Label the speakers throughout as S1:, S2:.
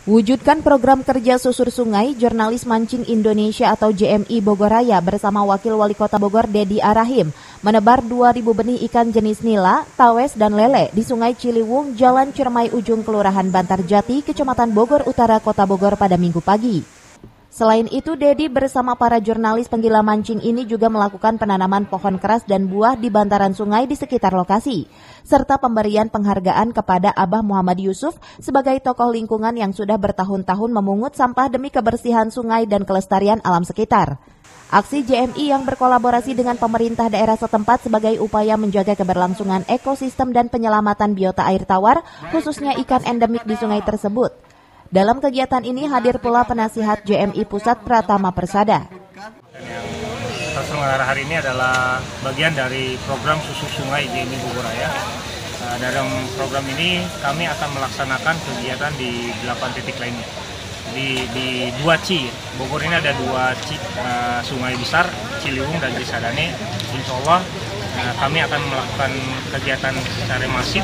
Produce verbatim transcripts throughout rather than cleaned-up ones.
S1: Wujudkan program kerja susur sungai, Jurnalis Mancing Indonesia atau J M I Bogor Raya bersama Wakil Wali Kota Bogor Dedi Arahim menebar dua ribu benih ikan jenis nila, tawes, dan lele di Sungai Ciliwung, Jalan Ciremai Ujung, Kelurahan Bantarjati, Kecamatan Bogor Utara, Kota Bogor pada Minggu pagi. Selain itu, Dedi bersama para jurnalis penggila mancing ini juga melakukan penanaman pohon keras dan buah di bantaran sungai di sekitar lokasi, serta pemberian penghargaan kepada Abah Muhammad Yusuf sebagai tokoh lingkungan yang sudah bertahun-tahun memungut sampah demi kebersihan sungai dan kelestarian alam sekitar. Aksi J M I yang berkolaborasi dengan pemerintah daerah setempat sebagai upaya menjaga keberlangsungan ekosistem dan penyelamatan biota air tawar, khususnya ikan endemik di sungai tersebut. Dalam kegiatan ini hadir pula penasihat J M I Pusat Pratama Persada.
S2: Yang kita selenggara hari ini adalah bagian dari program susur sungai J M I Bogor Raya. Nah, dalam program ini kami akan melaksanakan kegiatan di delapan titik lainnya. Di, di dua C, Bogor ini ada dua C, uh, sungai besar, Ciliwung dan Cisadane. Insya Allah uh, kami akan melakukan kegiatan secara masif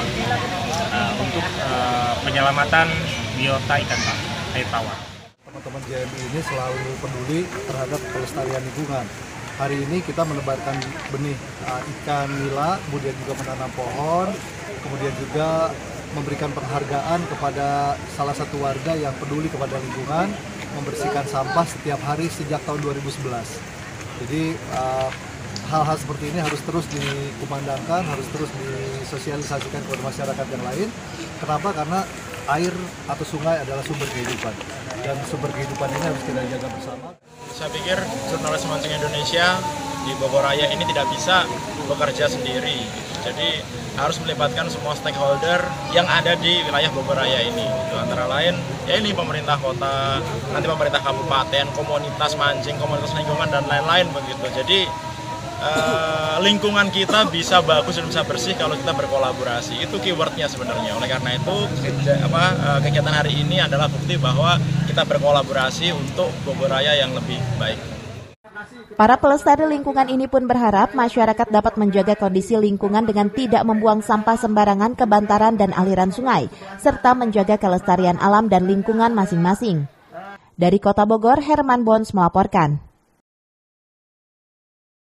S2: uh, untuk uh, penyelamatan biota ikan air tawar.
S3: Teman-teman J M I ini selalu peduli terhadap kelestarian lingkungan. Hari ini kita menebarkan benih uh, ikan nila, kemudian juga menanam pohon, kemudian juga memberikan penghargaan kepada salah satu warga yang peduli kepada lingkungan, membersihkan sampah setiap hari sejak tahun dua ribu sebelas. Jadi uh, hal-hal seperti ini harus terus dikumandangkan, harus terus disosialisasikan kepada masyarakat yang lain. Kenapa? Karena air atau sungai adalah sumber kehidupan, dan sumber kehidupan ini harus kita jaga bersama.
S4: Saya pikir Jurnalis Mancing Indonesia di Bogor Raya ini tidak bisa bekerja sendiri, jadi harus melibatkan semua stakeholder yang ada di wilayah Bogor Raya ini. Itu antara lain, ya ini pemerintah kota, nanti pemerintah kabupaten, komunitas mancing, komunitas lingkungan dan lain-lain begitu. Jadi Uh, lingkungan kita bisa bagus dan bisa bersih kalau kita berkolaborasi. Itu keywordnya sebenarnya. Oleh karena itu apa, uh, kegiatan hari ini adalah bukti bahwa kita berkolaborasi untuk Bogor Raya yang lebih baik.
S1: Para pelestari lingkungan ini pun berharap masyarakat dapat menjaga kondisi lingkungan dengan tidak membuang sampah sembarangan ke bantaran dan aliran sungai, serta menjaga kelestarian alam dan lingkungan masing-masing. Dari Kota Bogor, Herman Bons melaporkan.